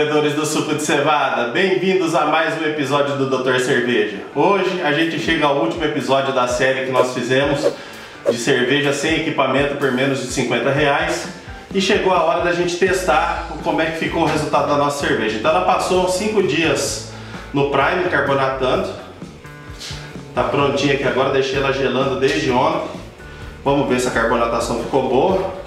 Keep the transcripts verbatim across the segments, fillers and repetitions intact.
bebedores do suco de cevada, bem-vindos a mais um episódio do doutor Cerveja. Hoje a gente chega ao último episódio da série que nós fizemos de cerveja sem equipamento por menos de cinquenta reais e chegou a hora da gente testar como é que ficou o resultado da nossa cerveja. Então ela passou cinco dias no Prime carbonatando, tá prontinha aqui agora, deixei ela gelando desde ontem. Vamos ver se a carbonatação ficou boa.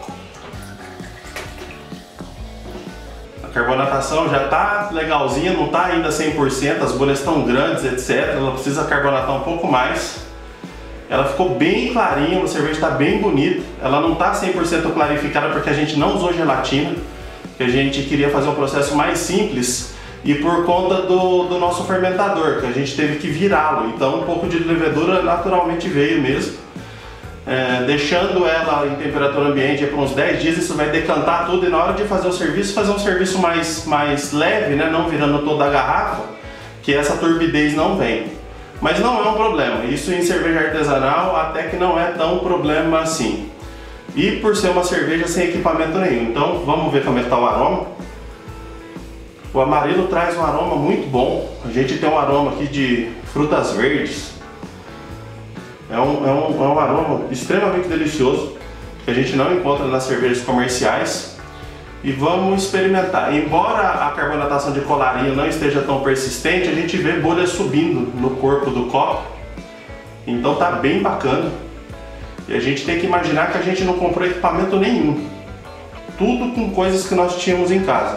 A carbonatação já tá legalzinha, não tá ainda cem por cento, as bolhas estão grandes, etcétera. Ela precisa carbonatar um pouco mais. Ela ficou bem clarinha, a cerveja está bem bonita. Ela não tá cem por cento clarificada porque a gente não usou gelatina, que a gente queria fazer um processo mais simples e por conta do, do nosso fermentador, que a gente teve que virá-lo. Então um pouco de levedura naturalmente veio mesmo. É, deixando ela em temperatura ambiente por uns dez dias, isso vai decantar tudo e na hora de fazer o serviço, fazer um serviço mais, mais leve, né? Não virando toda a garrafa, que essa turbidez não vem. Mas não é um problema, isso em cerveja artesanal até que não é tão problema assim. E por ser uma cerveja sem equipamento nenhum, então vamos ver como é que está o aroma. O amarelo traz um aroma muito bom, a gente tem um aroma aqui de frutas verdes. É um, é, um, é um aroma extremamente delicioso, que a gente não encontra nas cervejas comerciais. E vamos experimentar. Embora a carbonatação de colarinho não esteja tão persistente, a gente vê bolhas subindo no corpo do copo. Então tá bem bacana. E a gente tem que imaginar que a gente não comprou equipamento nenhum. Tudo com coisas que nós tínhamos em casa.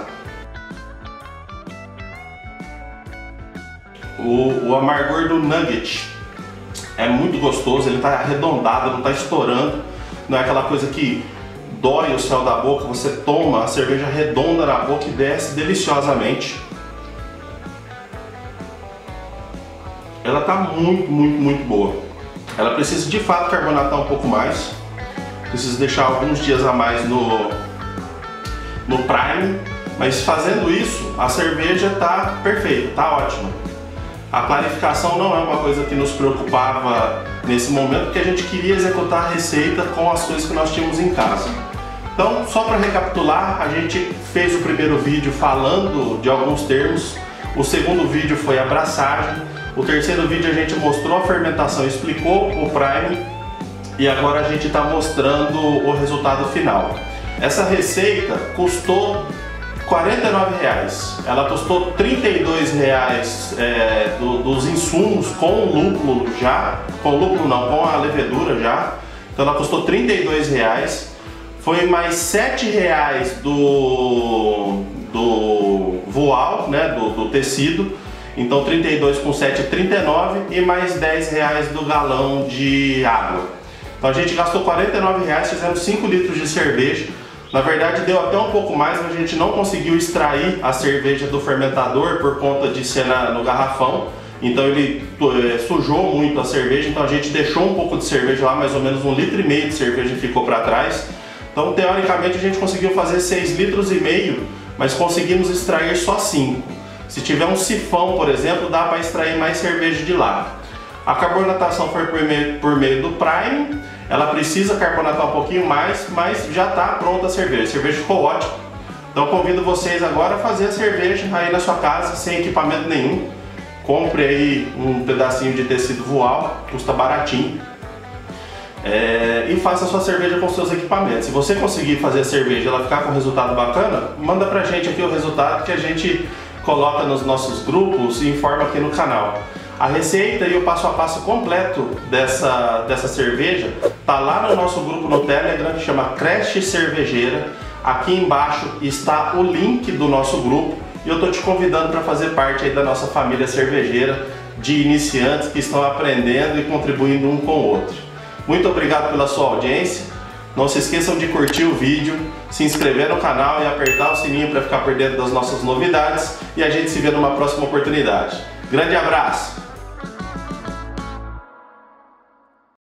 O, o amargor do nugget é muito gostoso, ele está arredondado, não está estourando, não é aquela coisa que dói o céu da boca, você toma a cerveja redonda na boca e desce deliciosamente. Ela está muito, muito, muito boa. Ela precisa de fato carbonatar um pouco mais, precisa deixar alguns dias a mais no, no Prime, mas fazendo isso, a cerveja está perfeita, está ótima. A clarificação não é uma coisa que nos preocupava nesse momento, porque a gente queria executar a receita com as coisas que nós tínhamos em casa. Então, só para recapitular, a gente fez o primeiro vídeo falando de alguns termos, o segundo vídeo foi a braçagem, o terceiro vídeo a gente mostrou a fermentação, explicou o Prime e agora a gente está mostrando o resultado final. Essa receita custou quarenta e nove reais. Ela custou trinta e dois reais é, do, dos insumos com o lúpulo já, com o lúpulo não, com a levedura já. Então ela custou trinta e dois reais. Foi mais sete reais do, do voal, né, do, do tecido. Então trinta e dois com sete, trinta e nove e mais dez reais do galão de água. Então a gente gastou quarenta e nove reais, fizemos cinco litros de cerveja. Na verdade deu até um pouco mais, mas a gente não conseguiu extrair a cerveja do fermentador por conta de ser na, no garrafão. Então ele é, sujou muito a cerveja, então a gente deixou um pouco de cerveja lá, mais ou menos um litro e meio de cerveja ficou para trás. Então teoricamente a gente conseguiu fazer seis litros e meio, mas conseguimos extrair só cinco. Se tiver um sifão, por exemplo, dá para extrair mais cerveja de lá. A carbonatação foi por meio, por meio do Prime. Ela precisa carbonatar um pouquinho mais, mas já está pronta a cerveja. A cerveja ficou ótima. Então convido vocês agora a fazer a cerveja aí na sua casa, sem equipamento nenhum. Compre aí um pedacinho de tecido voal, custa baratinho. É, e faça a sua cerveja com seus equipamentos. Se você conseguir fazer a cerveja e ela ficar com um resultado bacana, manda pra gente aqui o resultado que a gente coloca nos nossos grupos e informa aqui no canal. A receita e o passo a passo completo dessa, dessa cerveja tá lá no nosso grupo no Telegram, que chama Creche Cervejeira. Aqui embaixo está o link do nosso grupo e eu tô te convidando para fazer parte aí da nossa família cervejeira de iniciantes que estão aprendendo e contribuindo um com o outro. Muito obrigado pela sua audiência. Não se esqueçam de curtir o vídeo, se inscrever no canal e apertar o sininho para ficar por dentro das nossas novidades. E a gente se vê numa próxima oportunidade. Grande abraço!